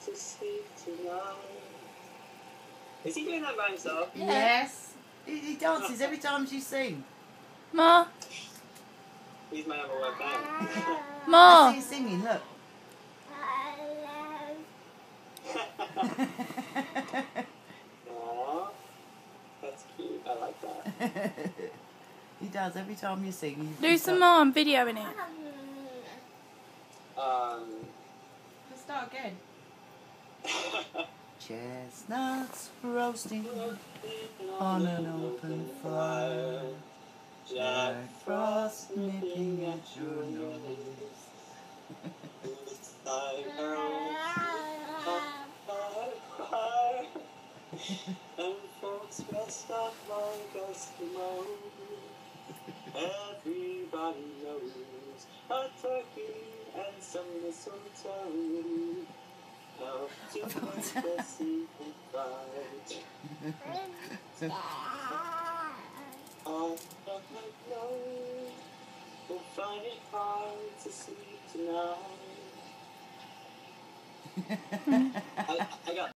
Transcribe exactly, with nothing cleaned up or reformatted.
to sleep tonight. Is he doing that by himself? Yes. He, he dances every time she sings. Ma. He's my other word band. Ma. I see you singing, look. Aww. That's cute. I like that. He does every time you sing. Do some more. I'm videoing it. Um. Let's start again. Chestnuts roasting on an open fire. Jack Frost nipping at your nose. And folks dressed up like Eskimos. Everybody knows a turkey and some mistletoe help to make the season bright. All of my clothes will find it hard to sleep tonight. I, I got